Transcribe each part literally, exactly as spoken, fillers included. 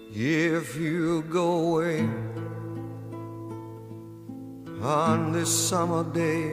If you go away on this summer day,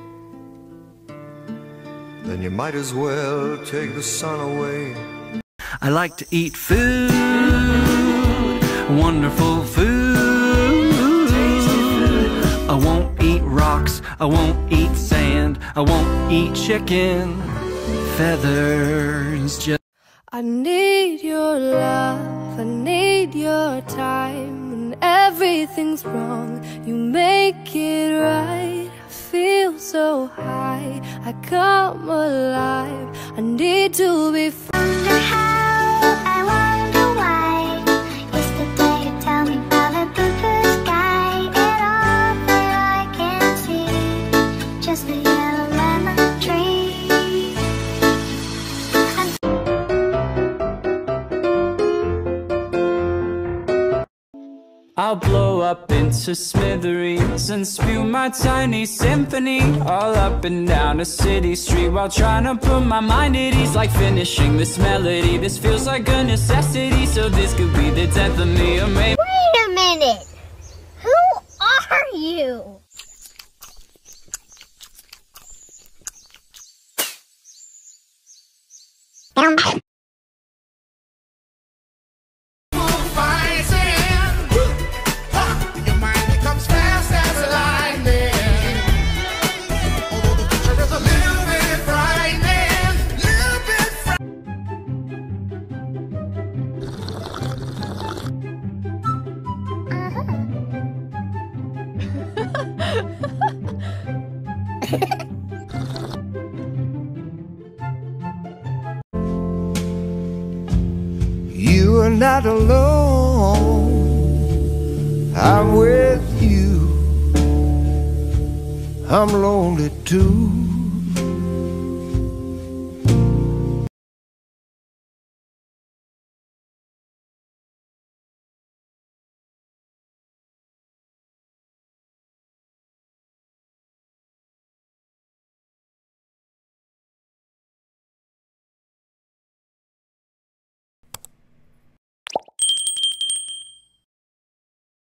then you might as well take the sun away. I like to eat food, wonderful food. Tasty food. I won't eat rocks, I won't eat sand, I won't eat chicken feathers. Just I need your love, I need your time. When everything's wrong, you make it right. I feel so high, I come alive. I need to be free. Wonder how, I wonder why. Yesterday you tell me about the blue, blue sky, and all that I can see, just the yellow lemon tree. I'll blow up into smithereens and spew my tiny symphony all up and down a city street while trying to put my mind at ease. Like finishing this melody, this feels like a necessity, so this could be the death of me, or maybe. Wait a minute! Who are you? You are not alone, I'm with you. I'm lonely too.